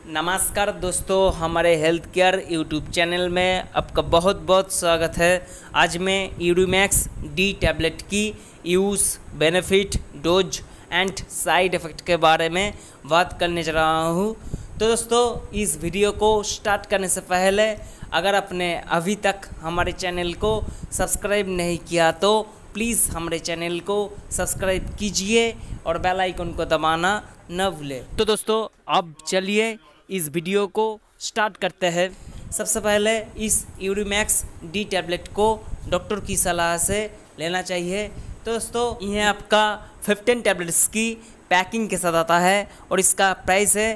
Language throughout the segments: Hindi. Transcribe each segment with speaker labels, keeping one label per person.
Speaker 1: नमस्कार दोस्तों, हमारे हेल्थ केयर यूट्यूब चैनल में आपका बहुत बहुत स्वागत है। आज मैं यूरीमैक्स डी टैबलेट की use, benefit, dose and side effect के बारे में बात करने जा रहा हूँ। तो दोस्तों, इस वीडियो को स्टार्ट करने से पहले अगर आपने अभी तक हमारे चैनल को सब्सक्राइब नहीं किया तो प्लीज़ हमारे चैनल को सब्सक्राइब कीजिए और बेल आइकन को दबाना न भूलें। तो दोस्तों, अब चलिए इस वीडियो को स्टार्ट करते हैं। सबसे पहले इस यूरीमैक्स डी टैबलेट को डॉक्टर की सलाह से लेना चाहिए। तो दोस्तों, यह आपका 15 टैबलेट्स की पैकिंग के साथ आता है और इसका प्राइस है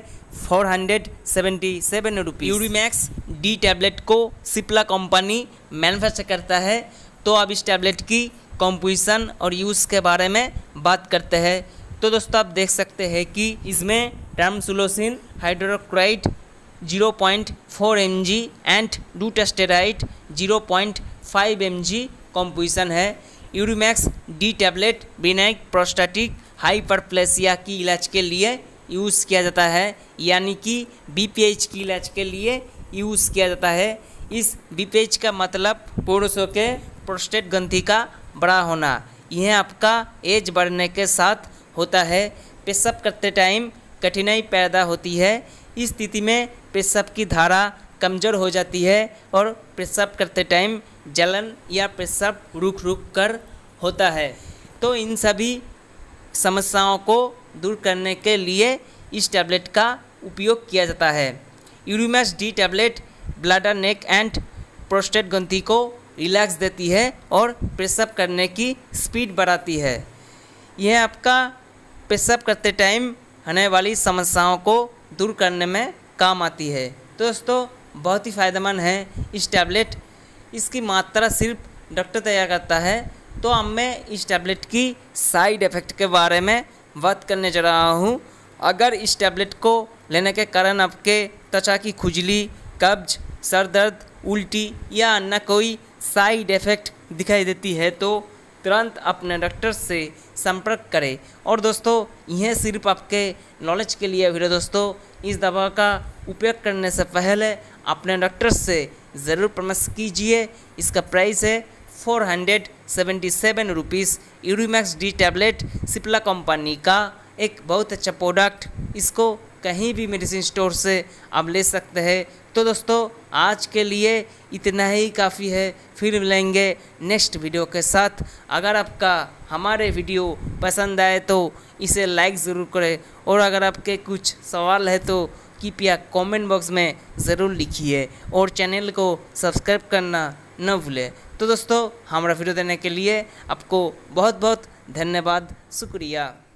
Speaker 1: 477 रुपीज़। यूरीमैक्स डी टैबलेट को सिप्ला कंपनी मैन्युफैक्चर करता है। तो अब इस टैबलेट की कॉम्पोजिशन और यूज़ के बारे में बात करते हैं। तो दोस्तों, आप देख सकते हैं कि इसमें tamsulosin hydrochloride 0.4 mg and dutasteride 0.5 mg composition है। Urimax D tablet benign prostatic hyperplasia की इलाज के लिए यूज़ किया जाता है, यानी कि BPH की इलाज के लिए यूज़ किया जाता है। इस BPH का मतलब पुरुषों के प्रोस्टेट ग्रंथि का बड़ा होना। यह आपका एज बढ़ने के साथ होता है। पेशाब करते टाइम कठिनाई पैदा होती है। इस स्थिति में पेशाब की धारा कमज़ोर हो जाती है और पेशाब करते टाइम जलन या पेशाब रुक कर होता है। तो इन सभी समस्याओं को दूर करने के लिए इस टैबलेट का उपयोग किया जाता है। Urimax D tablet bladder, neck and prostate ग्रंथि को रिलैक्स देती है और पेशाब करने की स्पीड बढ़ाती है। यह आपका पेशाब करते टाइम होने वाली समस्याओं को दूर करने में काम आती है। तो दोस्तों, बहुत ही फ़ायदेमंद है इस टैबलेट। इसकी मात्रा सिर्फ डॉक्टर तैयार करता है। तो अब मैं इस टैबलेट की साइड इफ़ेक्ट के बारे में बात करने जा रहा हूँ। अगर इस टैबलेट को लेने के कारण आपके त्वचा की खुजली, कब्ज, सर दर्द, उल्टी या अन्य कोई साइड इफ़ेक्ट दिखाई देती है तो तुरंत अपने डॉक्टर से संपर्क करें। और दोस्तों, यह सिर्फ आपके नॉलेज के लिए वीडियो। दोस्तों, इस दवा का उपयोग करने से पहले अपने डॉक्टर से ज़रूर परामर्श कीजिए। इसका प्राइस है 477 rupees. Urimax D tablet Cipla company का एक बहुत अच्छा प्रोडक्ट। इसको कहीं भी मेडिसिन स्टोर से आप ले सकते हैं। तो दोस्तों, आज के लिए इतना ही काफ़ी है। फिर मिलेंगे नेक्स्ट वीडियो के साथ। अगर आपका हमारे वीडियो पसंद आए तो इसे लाइक ज़रूर करें और अगर आपके कुछ सवाल है तो कृपया कमेंट बॉक्स में ज़रूर लिखिए और चैनल को सब्सक्राइब करना न भूलें। तो दोस्तों, हमारा वीडियो देने के लिए आपको बहुत बहुत धन्यवाद, शुक्रिया।